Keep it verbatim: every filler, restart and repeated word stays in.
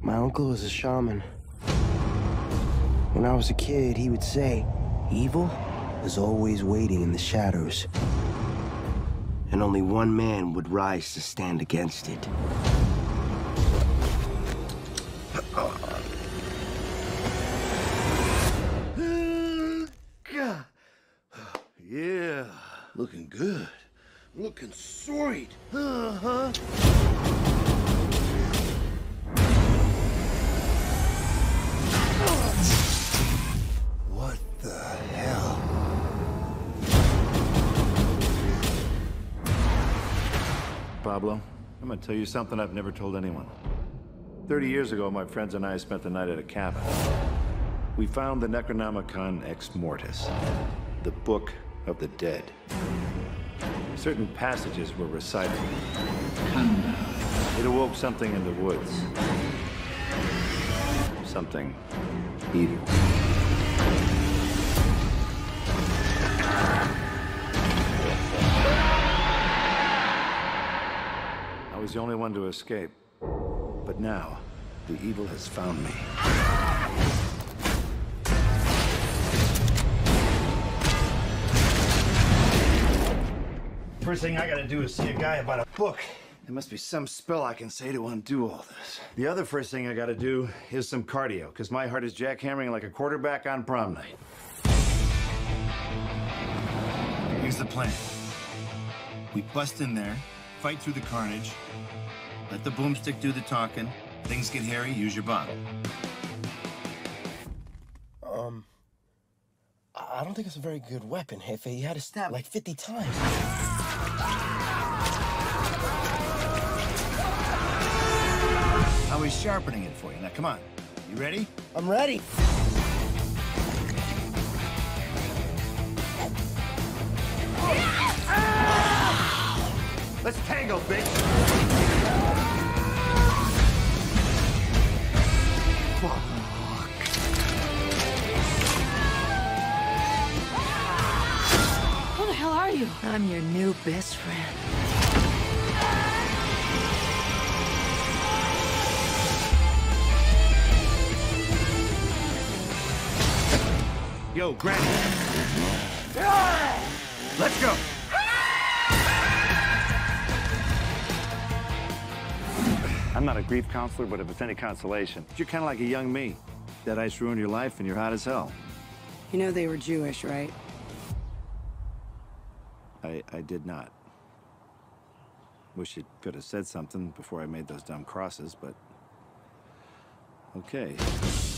My uncle was a shaman. When I was a kid, he would say, evil is always waiting in the shadows. And only one man would rise to stand against it. Yeah, looking good. Looking sweet. Uh-huh. What the hell? Pablo, I'm gonna tell you something I've never told anyone. Thirty years ago, my friends and I spent the night at a cabin. We found the Necronomicon Ex Mortis, the Book of the Dead. Certain passages were recited. It awoke something in the woods. Something evil. I was the only one to escape. But now, the evil has found me. First thing I gotta do is see a guy about a book. There must be some spell I can say to undo all this. The other first thing I gotta do is some cardio, because my heart is jackhammering like a quarterback on prom night. Here's the plan. We bust in there, fight through the carnage, let the boomstick do the talking. Things get hairy, use your bottle. Um, I don't think it's a very good weapon, Jefe. He had to stab like fifty times. How he's sharpening it for you. Now, come on. You ready? I'm ready. Let's tango, bitch! Who the hell are you? I'm your new best friend. Yo, Granny. Let's go. I'm not a grief counselor, but if it's any consolation, you're kind of like a young me. That ice ruined your life, and you're hot as hell. You know they were Jewish, right? I, I did not. Wish you could have said something before I made those dumb crosses, but... okay.